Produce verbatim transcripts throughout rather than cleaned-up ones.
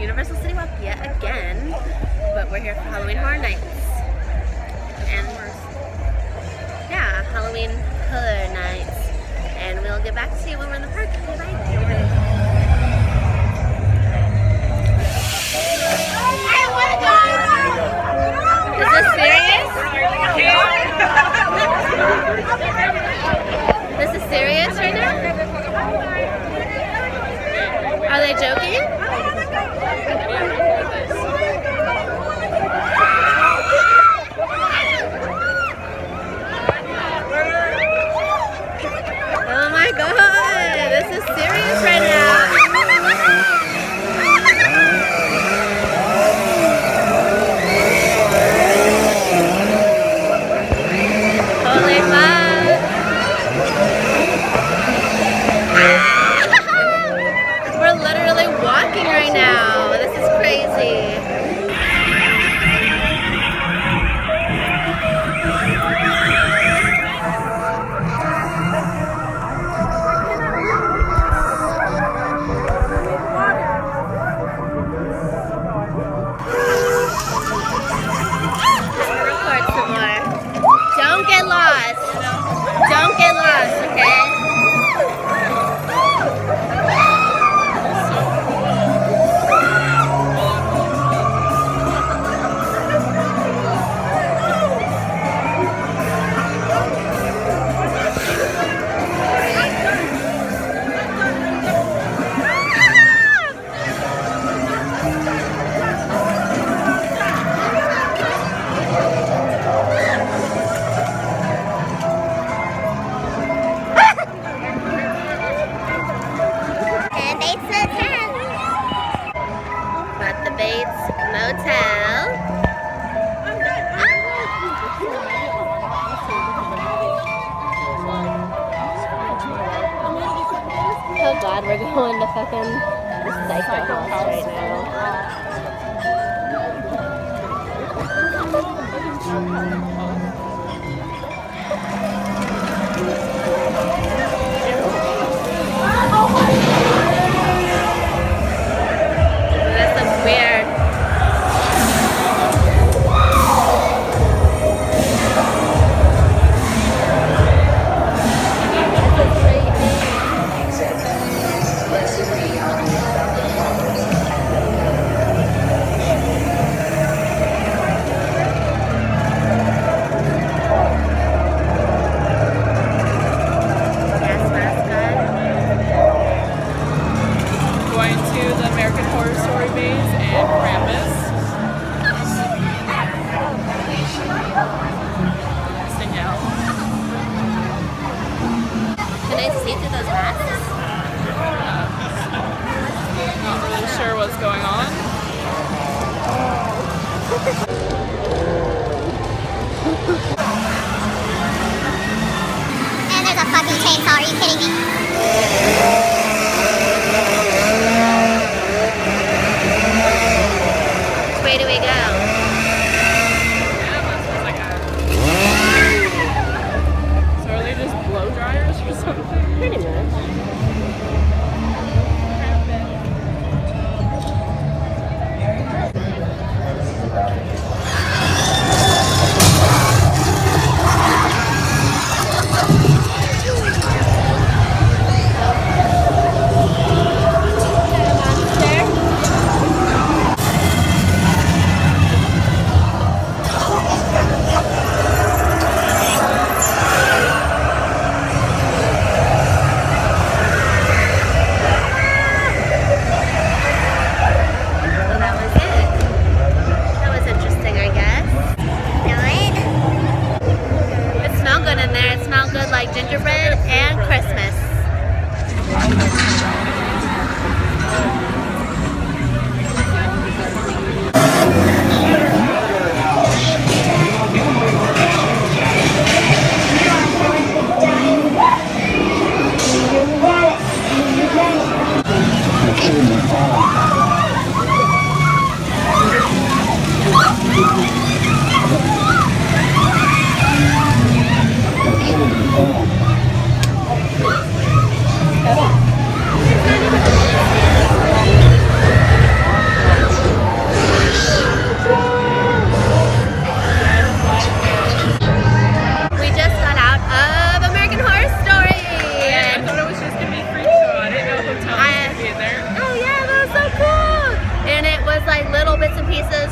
Universal City Walk yet again, but we're here for Halloween Horror Nights. And yeah, Halloween Horror Nights. And we'll get back to you when we're in the park. Okay, bye. Is this serious? This is serious right now? Are they joking? Oh my god, this is serious right now. Holy fuck. We're literally walking right now. This is crazy. Don't get lost. Don't get lost, okay? Oh god, we're going to fucking Psycho House right now. This looks weird. What's going on? And there's a fucking chainsaw, are you kidding me? Which way do we go? So are they just blow dryers or something? Pretty much.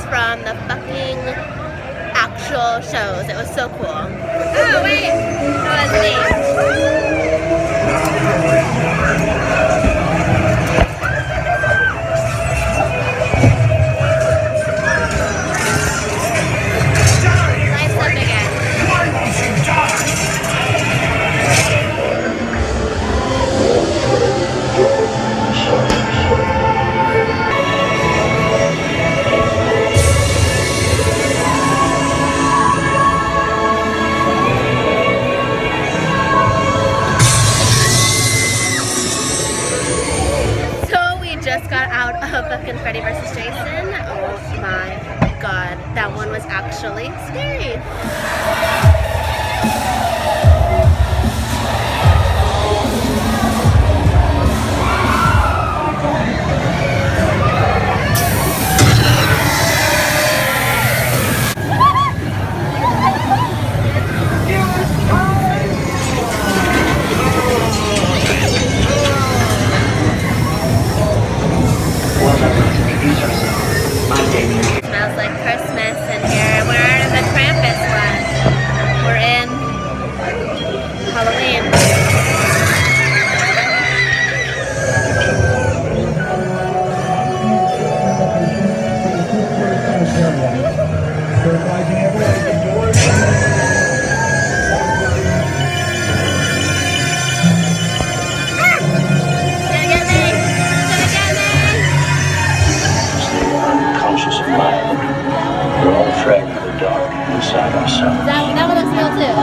from the fucking actual shows. It was so cool. Oh wait, that was me. Nice up again. Why won't you die? Just got out of fucking Freddy versus Jason. Oh my god, that one was actually scary. Smells like Christmas in here. We're in the Krampus one. We're in Halloween. We're all frightened of the dark inside ourselves. That, that one looks real too.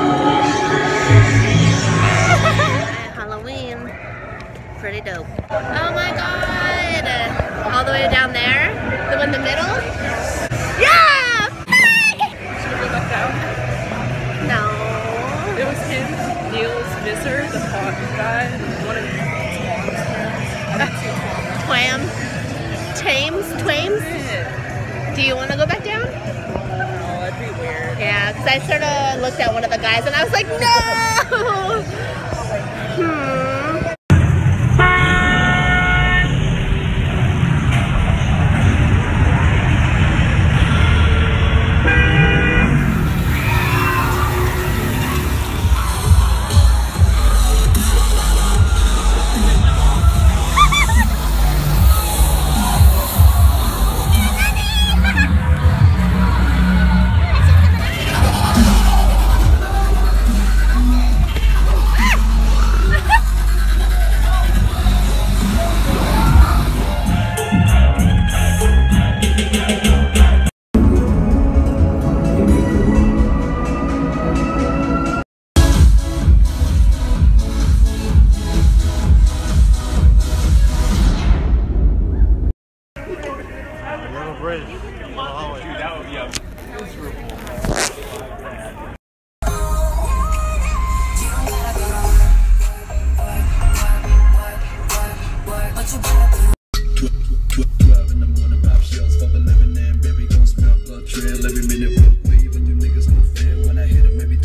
Halloween. Pretty dope. Oh my god! All the way down there? The one in the middle? Yeah! Should we go back down? No. It was him, Niels Visser, the pawn guy, one of the Twam. Tames? Twames? Do you want to go back down? Oh, that'd be weird. Yeah, because I sort of looked at one of the guys and I was like, no! Hmm. Every minute, wave, and you niggas no fair. When I hit 'em, every